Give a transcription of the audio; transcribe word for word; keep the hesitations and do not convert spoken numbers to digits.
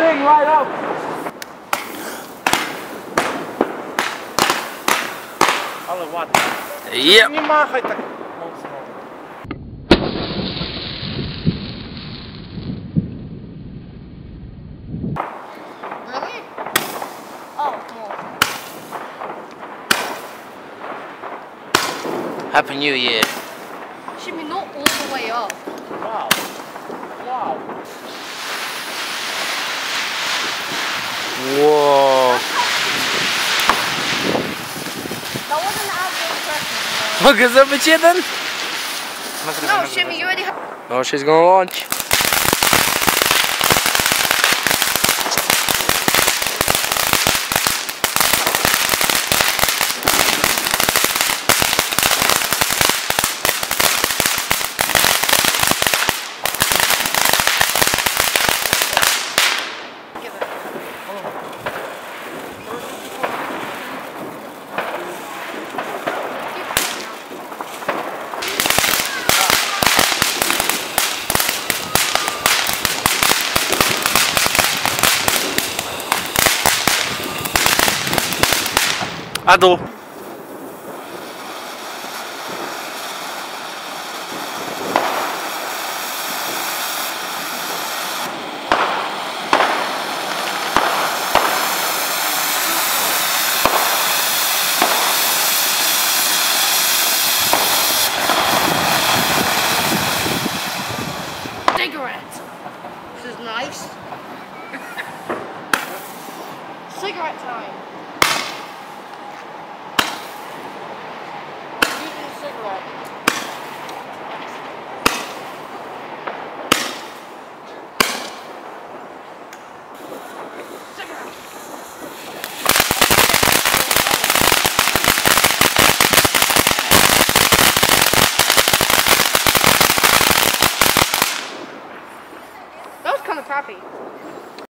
thing right up. Ale ładnie. Yep. Nie machaj tak mocno. Really? Oh, more. Happy New Year. Should be not all the way up. Wow. Wow. Whoa. That wasn't as good impression. Mogę zrobić jeden? No, Shimmy, you already have. No, she's gonna launch. Give it. A dół. Cigarette. This is nice. Cigarette time.